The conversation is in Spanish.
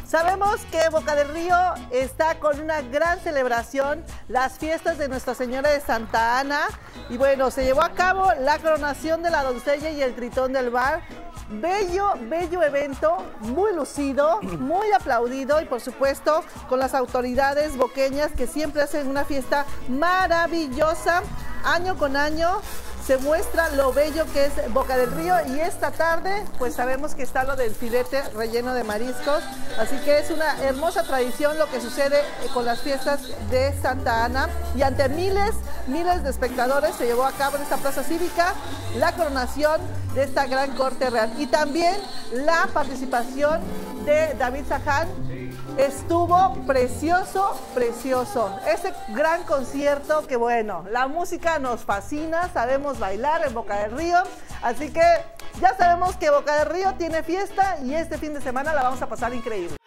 Sabemos que Boca del Río está con una gran celebración, las fiestas de Nuestra Señora de Santa Ana. Y bueno, se llevó a cabo la coronación de la doncella y el tritón del bar. Bello evento, muy lucido, muy aplaudido y por supuesto con las autoridades boqueñas que siempre hacen una fiesta maravillosa. Año con año se muestra lo bello que es Boca del Río y esta tarde pues sabemos que está lo del filete relleno de mariscos, así que es una hermosa tradición lo que sucede con las fiestas de Santa Ana y ante miles de espectadores se llevó a cabo en esta plaza cívica la coronación de esta gran corte real y también la participación de David Saján. Estuvo precioso. Ese gran concierto que bueno, la música nos fascina, sabemos bailar en Boca del Río, así que ya sabemos que Boca del Río tiene fiesta y este fin de semana la vamos a pasar increíble.